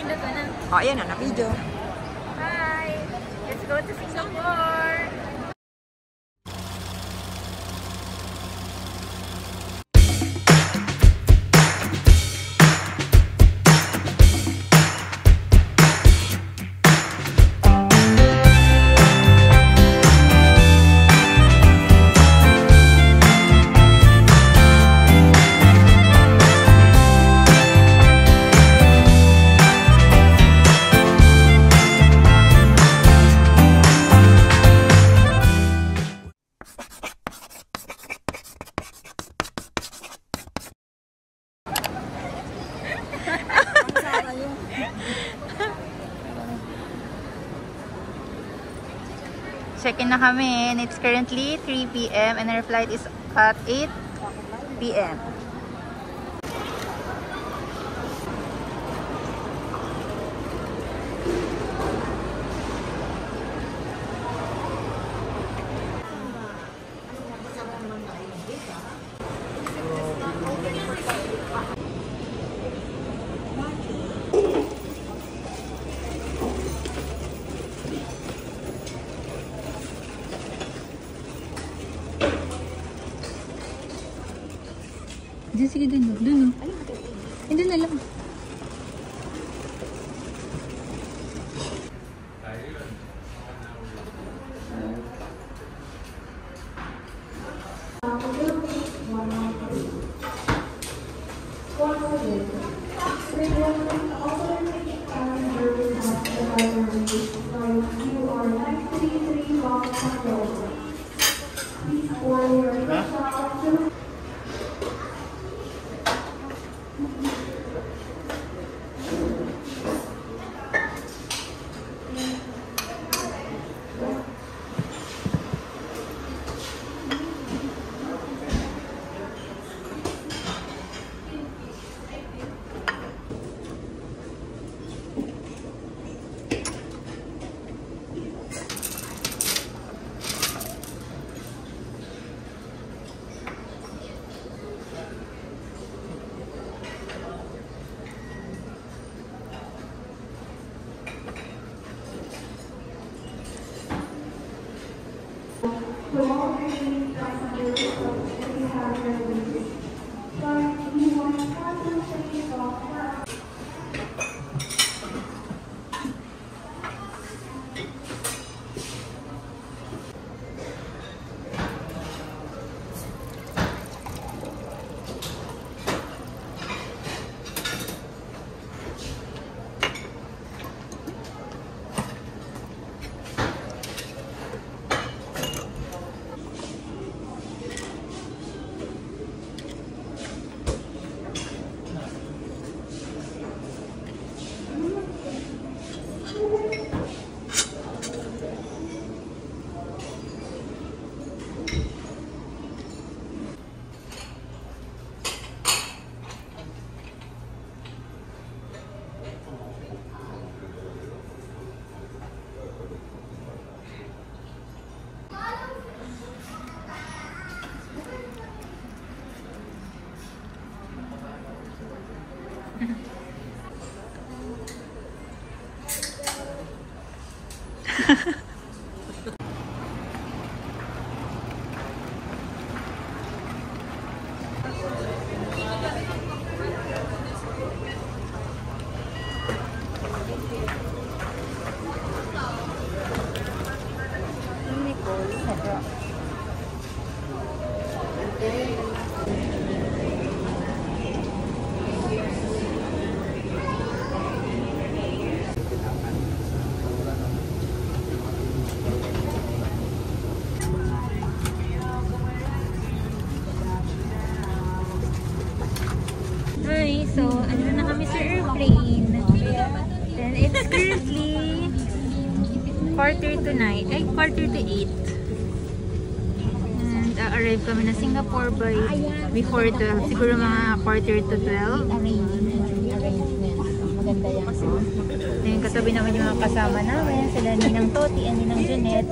O, ayan na, na-video. Hi! Let's go to Singapore! Check-in na kami and it's currently 3 p.m. and our flight is at 8 p.m. Diyan, sige dun. Dun, no? Hindi na lang. Hi, so ano na kami sa airplane. Then it's currently 8:45. And arrive kami na Singapore by before 12. Siguro mga 11:45. Then katabi naman yung mga kasama namin. Sila Ninang Toti and Ninang Janet.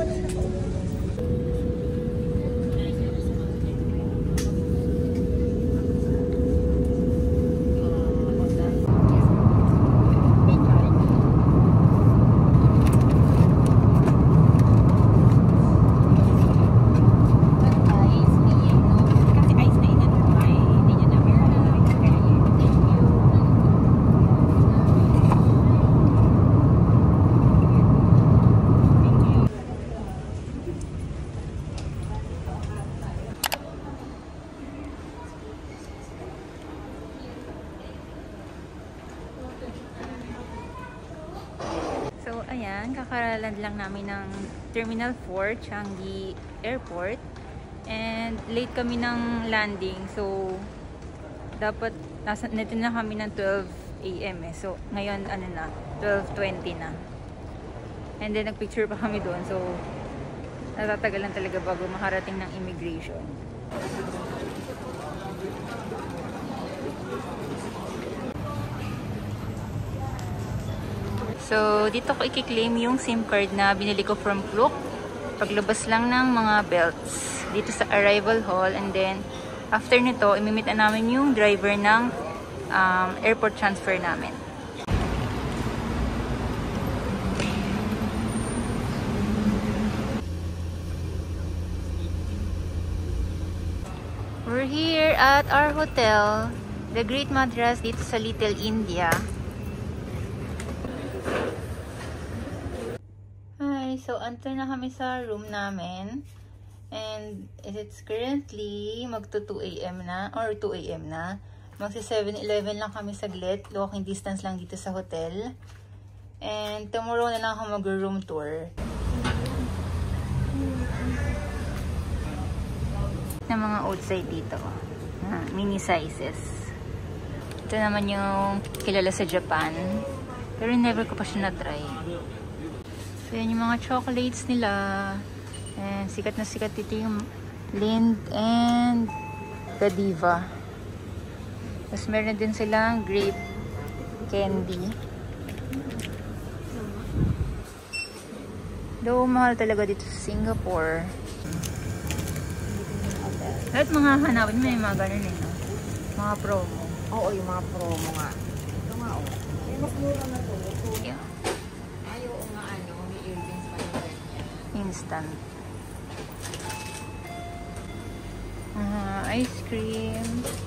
ayan, kakaraland lang namin ng Terminal 4, Changi Airport. And late kami ng landing. So, dapat nito na kami ng 12 AM eh. So, ngayon ano na, 12:20 na. And then nagpicture pa kami doon. So, natatagalan talaga bago makarating ng immigration. So, dito ko i-claim yung SIM card na binili ko from Klook. Paglabas lang ng mga belts dito sa arrival hall. And then, after nito, imimit na namin yung driver ng airport transfer namin. We're here at our hotel, the Great Madras, dito sa Little India. Hi, so enter na kami sa room namin. And it's currently magto 2 AM na, or 2 AM na. Magsi 7-Eleven lang kami saglit. Walking distance lang dito sa hotel. And tomorrow na lang ako mag-room tour. Na mga outside dito. Mini sizes. Ito naman yung kilala sa Japan. Pero never ko pa siya na-try. So yan yung mga chocolates nila. And sikat na sikat dito yung Lind and Godiva. Tapos meron din silang grape candy. Though mahal talaga dito sa Singapore. Kahit mga hanapin, may mga ganun eh, no? Mga promo. Oo, yung mga promo nga. Ito nga, oh. Mas mura na to. Yeah. Ayaw nga, ano, may earrings pa yung ganyan. Instant. Ice cream.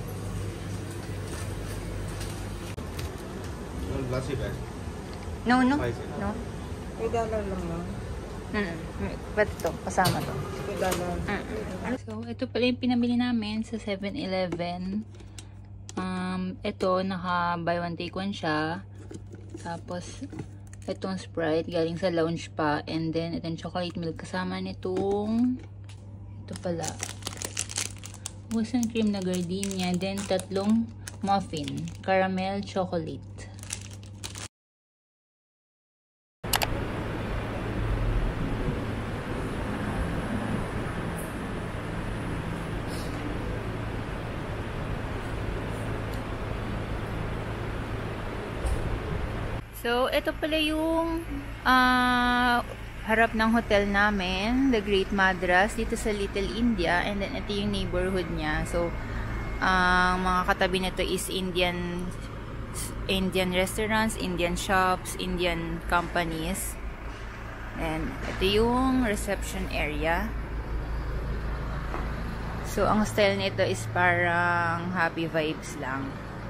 Lassi bag. No. No? $2 lang lang. Ba't ito? Kasama to. $2. So, ito pala yung pinamili namin sa 7-Eleven. Ito, naka buy one take one siya. Tapos, itong Sprite, galing sa lounge pa. And then, itong chocolate milk kasama nitong ito pala. Wasang cream na gardenia. Then, tatlong muffin. Caramel chocolate. So, ito pala yung harap ng hotel namin, the Great Madras, dito sa Little India. And then, ito yung neighborhood niya. So, mga katabi nito is Indian restaurants, Indian shops, Indian companies. And, ito yung reception area. So, ang style nito is parang happy vibes lang.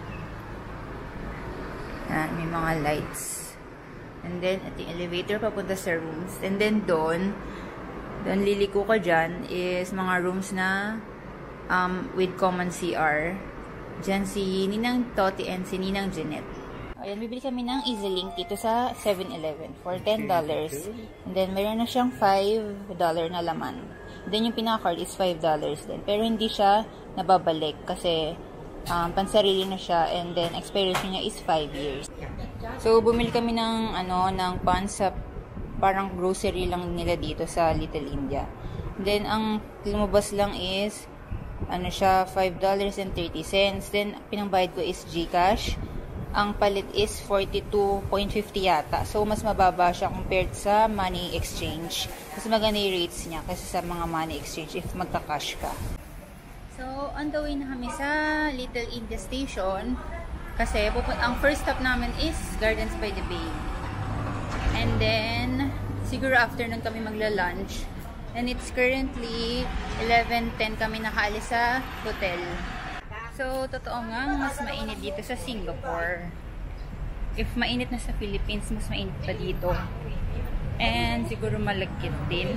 May mga lights. And then, at yung elevator papunta sa rooms. And then, doon liliko ka dyan is mga rooms na with common CR. Dyan si Ninang Toti and si Ninang Jeanette. Ayan, bibili kami ng EasyLink dito sa 7-Eleven for $10. And then, mayroon na siyang $5 na laman. Then, yung pinaka-card is $5 din. Pero, hindi siya nababalik kasi pansarili na siya, and then expiration niya is 5 years. So, bumili kami ng pans sa parang grocery lang nila dito sa Little India. Then, ang lumabas lang is siya, $5.30. Then, pinangbayad ko is GCash. Ang palit is 42.50 yata. So, mas mababa siya compared sa money exchange. Mas maganda yung rates niya kasi sa mga money exchange if magka-cash ka. So, on the way na kami sa Little India Station kasi ang first stop namin is Gardens by the Bay. And then, siguro after nun kami magla-lunch. And it's currently 11:10 kami nakaalis sa hotel. So, totoo nga, mas mainit dito sa Singapore. If mainit na sa Philippines, mas mainit pa dito. And siguro malagkit din.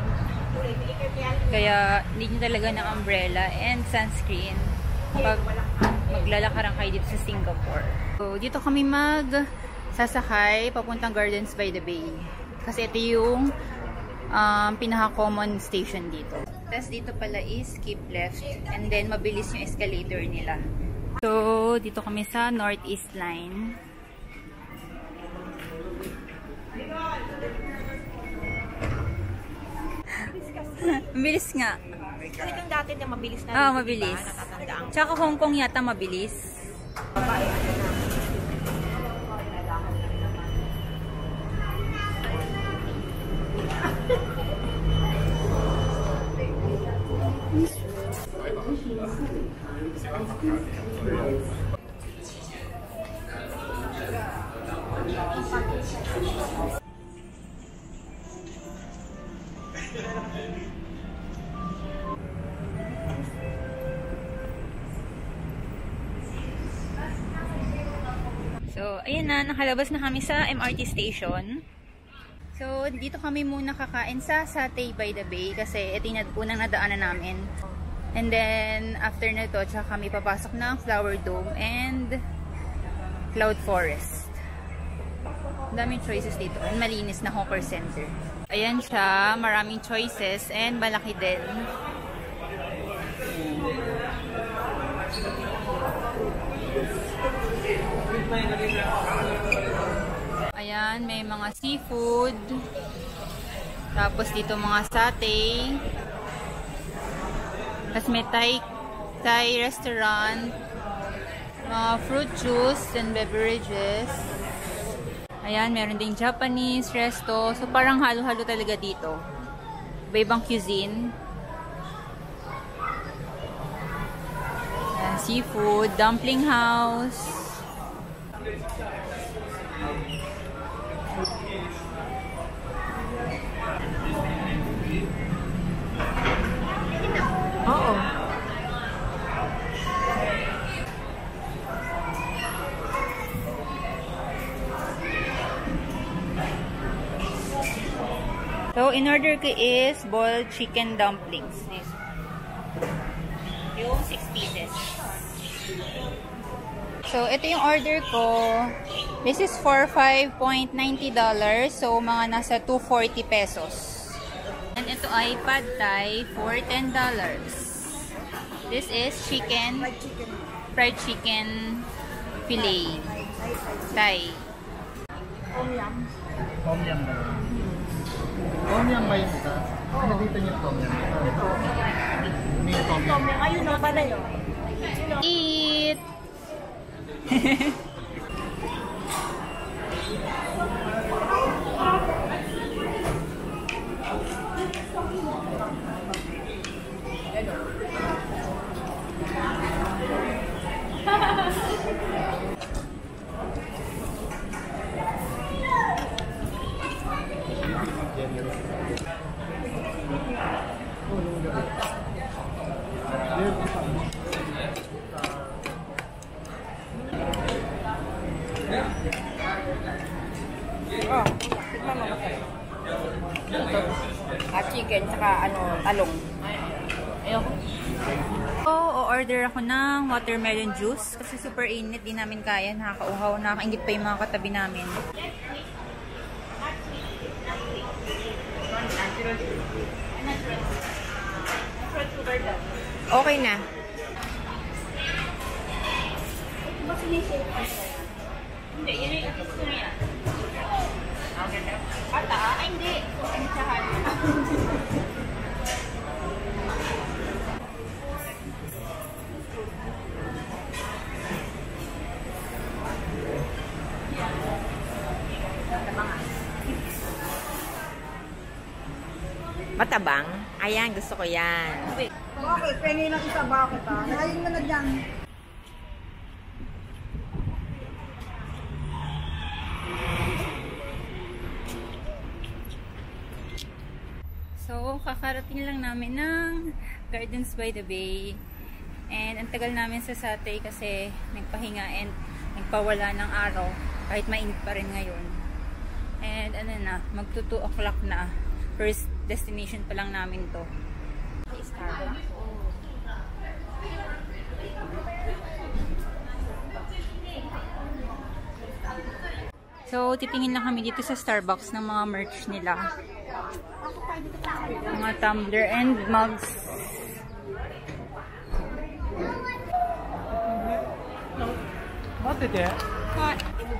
Kaya, need nyo talaga ng umbrella and sunscreen pag maglalakaran kayo dito sa Singapore. So, dito kami sasakay papuntang Gardens by the Bay. Kasi ito yung pinaka-common station dito. Tapos dito pala is keep left. And then mabilis yung escalator nila. So, dito kami sa Northeast Line. Mabilis nga. Kasi itong dati na mabilis na. Oo, mabilis. Tsaka Hong Kong yata mabilis. So, ayun na, nakalabas na kami sa MRT station. So, dito kami muna kakain sa Satay by the Bay kasi ito yung unang nadaanan namin. And then, after na ito, tsaka kami papasok ng Flower Dome and Cloud Forest. Daming choices dito. And malinis na hawker center. Ayan siya, maraming choices and malaki din. Ayan, may mga seafood. Tapos dito mga satay. Tapos may Thai restaurant. Mga fruit juice and beverages. Ayan, meron ding Japanese resto. So parang halo-halo talaga dito. Iba-ibang cuisine. Ayan, seafood, dumpling house. Oo. So, in order ko is boiled chicken dumplings. This. Yung 6 pieces. So, ito yung order ko. This is for $5.90. So, mga nasa 240 pesos. And ito ay pad thai for $10. This is chicken, fried chicken fillet. Thai. Tom yum. Tom yum ba yun? Tom yum ba yun ito? Ano dito yung tom yum? Ito. Ano yung tom yum? Tom yum. Ayun na pala yun. Eat! Oh, tignan mo kasi. Chicken, saka talong. Ayoko. O-order ako ng watermelon juice kasi super init, di namin kaya, nakakauhaw, nakakaingit pa yung mga katabi namin. Okay na. Hindi, yun yung gusto niya. Ata? Ay, hindi. Pinsahan. Matabang? Ayan, gusto ko yan. Bakit? Pengi lang isa, bakit ha? Ngayon mo na dyan. So, kakarating lang namin ng Gardens by the Bay. And ang tagal namin sa Satay kasi nagpahinga and nagpawala ng araw kahit mainit pa rin ngayon. And ano na, magto 2 o'clock na. First destination pa lang namin to. Starbucks. So, titingin lang kami dito sa Starbucks ng mga merch nila. Mga tumbler and mugs. What did it? What?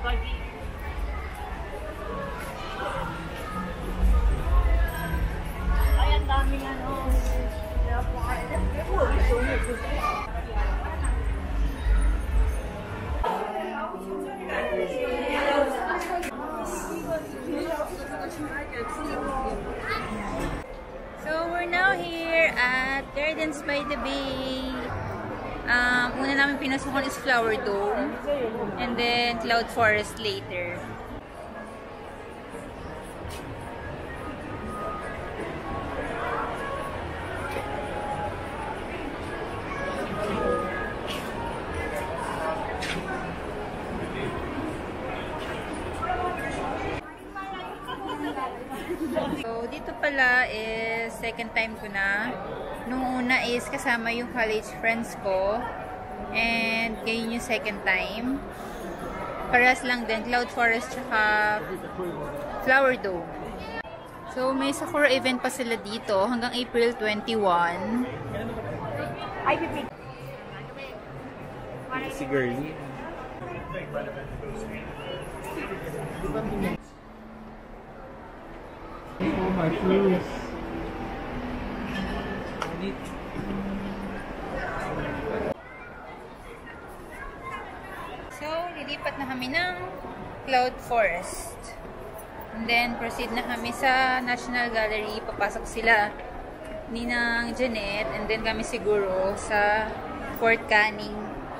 Ay, ang daming ano. So, we're now here at Gardens by the Bay. Una namin pinasukan is Flower Dome. And then Cloud Forest later. So, dito pala is second time ko na. Nung una is kasama yung college friends ko. And ngayon yung second time. Paras lang din, Cloud Forest tsaka Flower Dome. So, may Sakura event pa sila dito hanggang April 21. Ay, pipig. Si girly. Oh my goodness. So, lilipat na kami ng Cloud Forest. And then, proceed na kami sa National Gallery. Papasok sila ni ng Janet. And then, kami siguro sa Fort Canning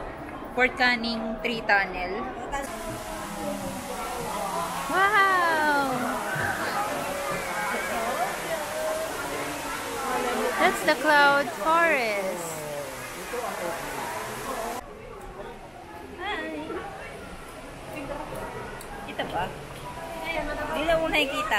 3 Tunnel. Wow! That's the Cloud Forest. Hi! Kita ba? Hindi na mo nakikita.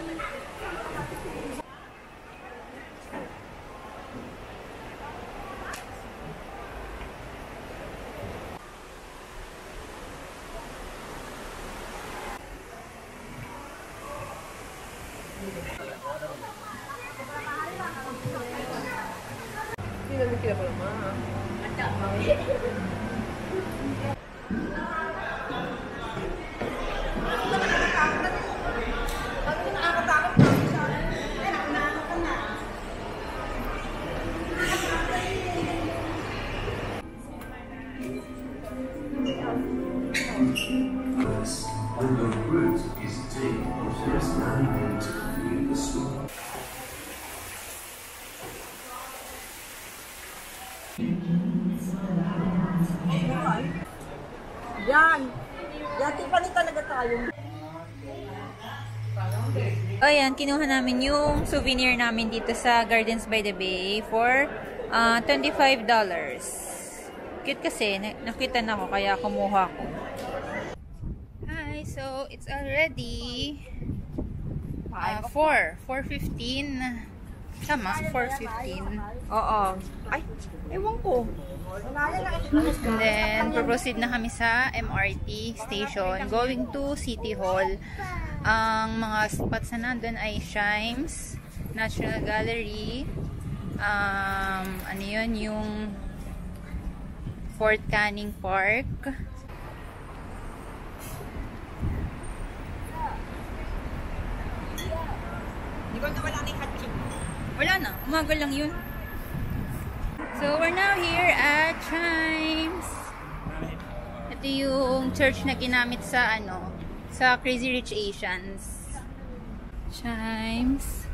When the route is deep, there is no need to flee the storm. Yan. Yati pa rin talaga tayo. Ayan, kinuha namin yung souvenir namin dito sa Gardens by the Bay for $25. Cute kasi, nakita na ko kaya kumuha ko. Hi, so it's already 4:15. Tama, 4:15. Oo. Ay, ewan ko. And then, proceed na kami sa MRT station going to City Hall. Ang mga spots na nandun ay Chimes, National Gallery, ano yun, yung Fort Canning Park. Di ba wala na yung hatching? Wala na, umaga lang yun. So, we're now here at Chimes. Ito yung church na ginamit sa sa Crazy Rich Asians. Chimes.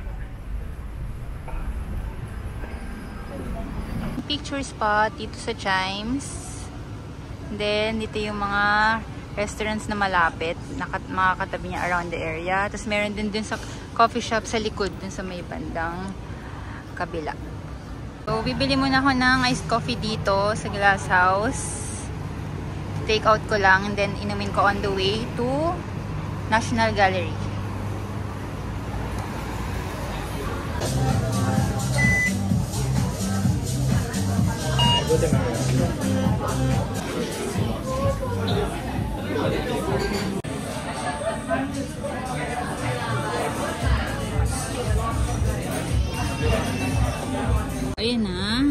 Picture spot dito sa Chimes. Then, dito yung mga restaurants na malapit. Mga katabi niya around the area. Tapos, meron din dun sa coffee shop sa likod, dun sa may bandang kabila. So, bibili muna ako ng iced coffee dito sa Glass House. Take out ko lang and then inumin ko on the way to National Gallery.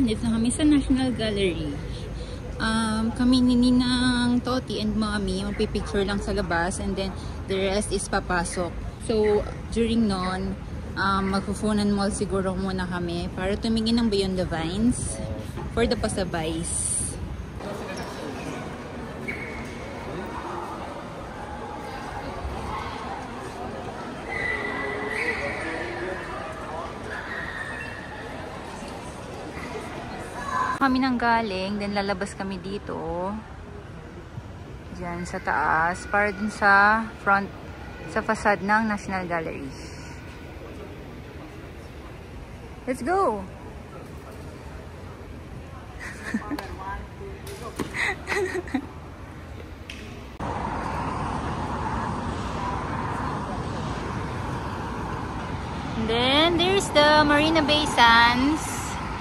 dito na kami sa National Gallery. Kami ni Ninang Toti and Mommy, magpipicture lang sa labas and then the rest is papasok. So, during nun, magpufunan mall siguro muna kami para tumingin ng Beyond the Vines for the pasabays. Kami nang galing, then lalabas kami dito dyan sa taas para dun sa front, sa facade ng National Gallery. Let's go! And then there's the Marina Bay Sands.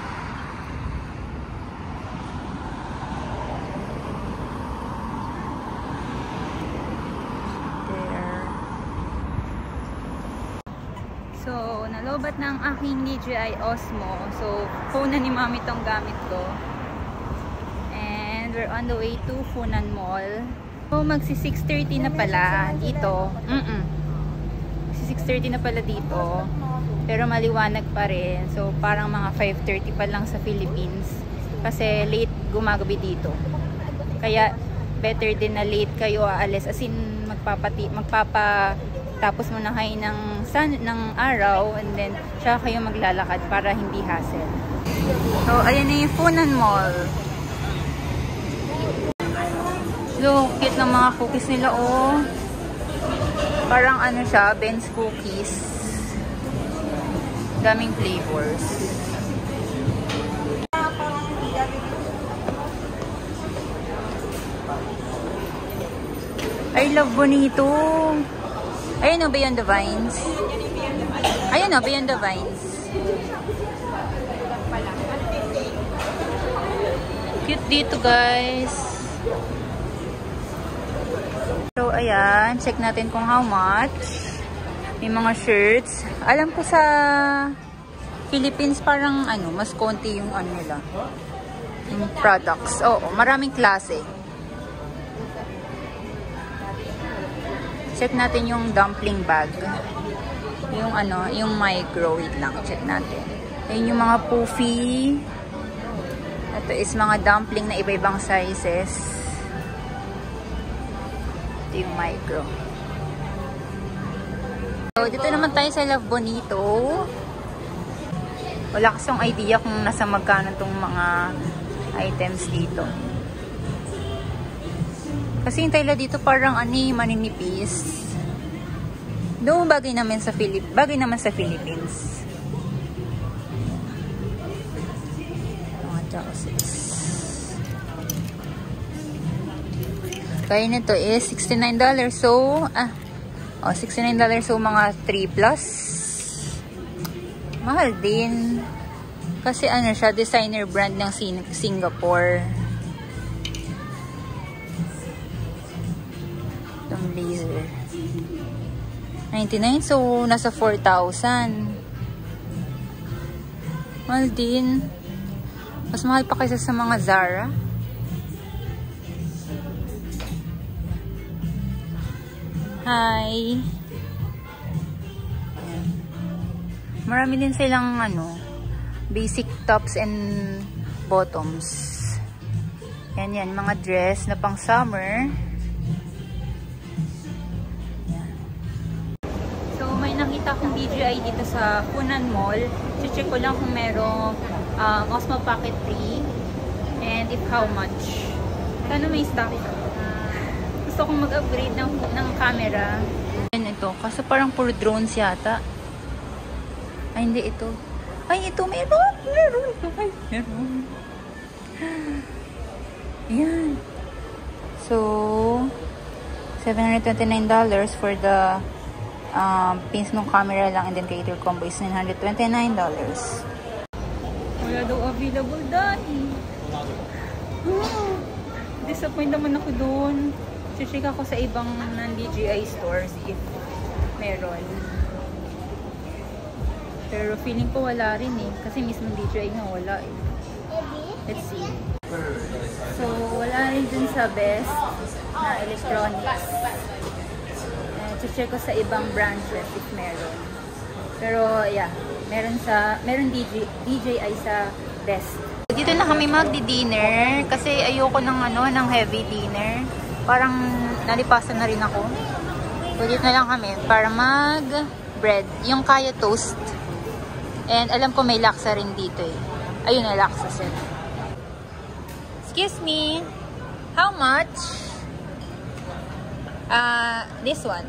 So, nalobat ng aking DJI Osmo. So, phone na ni Mami tong gamit ko. And we're on the way to Funan Mall. So, magsi 6:30 na pala dito. Magsi 6:30 na pala dito. Pero maliwanag pa rin. So, parang mga 5:30 pa lang sa Philippines. Kasi late gumagabi dito. Kaya, better din na late kayo aalis. As in, tapos muna kayo ng araw and then tsaka kayo maglalakad para hindi hassle. So, ayan na yung Funan Mall. So, cute ng mga cookies nila, oh. Parang ano siya, Ben's cookies. Daming flavors. I love Bonito. Ayun o, Beyond the Vines. Ayun o, Beyond the Vines. Cute dito, guys. So, ayan. Check natin kung how much. May mga shirts. Alam ko sa Philippines parang ano, mas konti yung ano nila. Yung products. Oo, maraming klase. Check natin yung dumpling bag. Yung ano, yung micro. Wait lang, check natin. Ayun yung mga poofy. Ito is mga dumpling na iba-ibang sizes. Ito yung micro. So, dito naman tayo sa Love Bonito. Wala kasong idea kung nasa magkano tong mga items dito. Kasi yung tela dito parang maninipis. Doon bagay naman sa Philippines. Mga trousers. Kaya nito is $69. So, $69. So, mga 3 plus. Mahal din. Kasi ano siya, designer brand ng Singapore. Itong laser. 99. So, nasa 4,000. Mahal din. Mas mahal pa kaysa sa mga Zara. Hi! Marami din silang basic tops and bottoms. Yan, mga dress na pang summer. Nakita akong DJI dito sa Funan Mall. Check ko lang kung merong Osmo Pocket 3 and if how much. Sana may stock ito. Gusto kong mag-upgrade ng camera. Yan ito. Kaso parang puro drones yata. Ay, hindi ito. Ay, ito meron. Yan. So, $729 for the pins ng camera lang and then creator combo is $929. Wala daw available dahil. Disappoint naman ako doon. Check ako sa ibang non-DJI stores if meron. Pero feeling ko wala rin eh. Kasi mismo DJI nga wala eh. Let's see. So, wala rin dun sa best na electronics. Check ko sa ibang branches if meron. Pero, yeah. Meron DJI sa best. Dito na kami magdi-dinner kasi ayoko ng heavy dinner. Parang nalipasan na rin ako. So, dito na lang kami para mag-bread. Yung kaya toast. And alam ko may laksa rin dito eh. Ayun na, laksa set. Excuse me. How much? This one.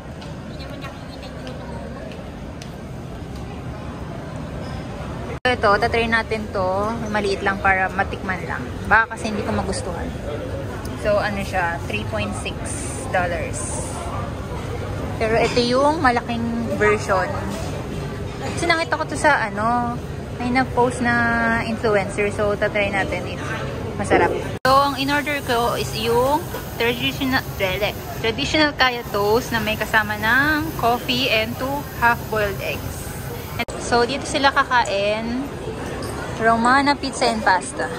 Ito, tatry natin to. Maliit lang para matikman lang. Baka kasi hindi ko magustuhan. So, ano siya? $3.6. Pero ito yung malaking version. Kasi nakita ko to sa may nag-post na influencer. So, tatry natin if masarap. So, ang in-order ko is yung traditional kaya toast na may kasama ng coffee and 2 half-boiled eggs. So, dito sila kakain. Romana pizza and pasta.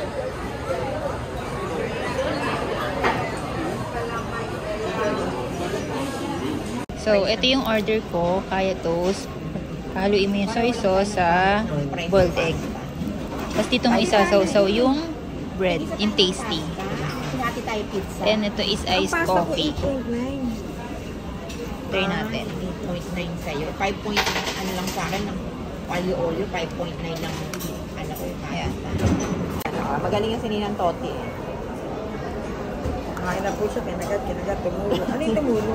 So, ito yung order ko. Kaya toast. Haluin mo yung soy sauce sa boiled egg. Tapos dito mo isasaw-saw yung bread. Yung tasty. Hinati tayo pizza. And ito is iced coffee. 8.9. Try natin. 8.9 sa'yo. 5. Ano lang sa akin, olio, 5.9 lang. Ano ko, Ayan. magaling yung sininang Toti eh. Kumain na po siya, kinagat, tumulo. Ano yung tumulo?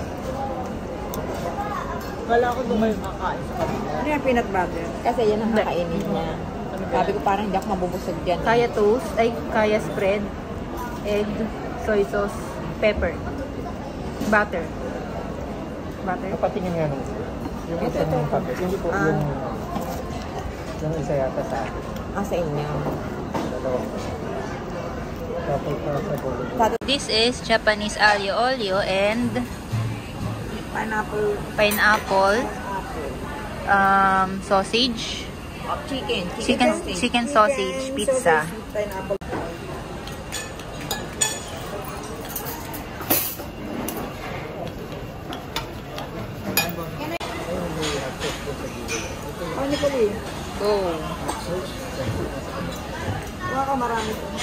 Kala ko doon may makain sa kanila. Ano yung peanut butter? Kasi yan ang kakainin niya. Sabi ko parang hindi ako mabubusog dyan. Kaya toast, kaya spread, egg, soy sauce, pepper, butter. Napatingin nga nung yung isa ng packet. Hindi po yung isa yata sa akin. Sa inyo. Dalawa. Tapos sa bowl. This is Japanese aglio olio and pineapple sausage. Chicken sausage pizza. Pineapple. Ano po eh? Go! Wala ka marami po.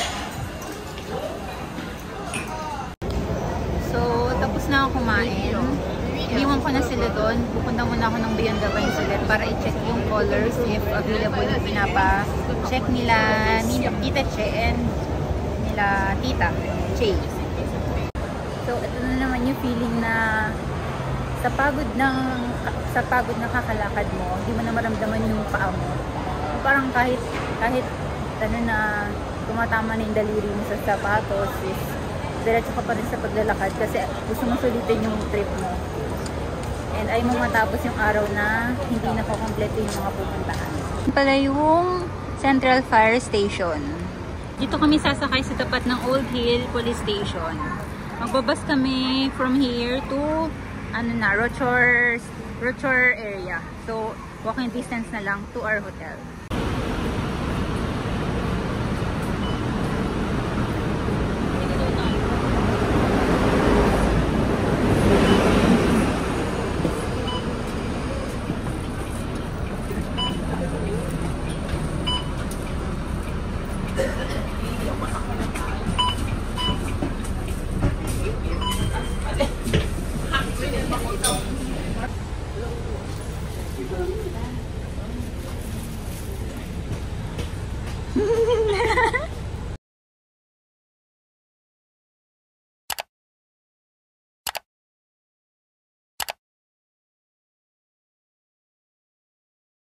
So, tapos na ako kumain. Iniwan ko na sila doon. Pupunta muna ako ng Beyond the Vines ulit para i-check yung colors if available yung pinapa-check nila Tita Che and nila Tita Che. So, ito na naman yung feeling na sa pagod na kakalakad mo, hindi mo na maramdaman yung paa mo. Parang kahit na tumatama na yung daliri mo sa sapatos, is diretso ka pa rin sa paglalakad kasi gusto mo sulitin yung trip mo. And ay mo matapos yung araw na hindi nakukompleto yung mga pupuntahan. Pala yung Central Fire Station. Dito kami sasakay sa tapat ng Old Hill Police Station. Magbabas kami from here to Rochor area. So, walking distance na lang to our hotel.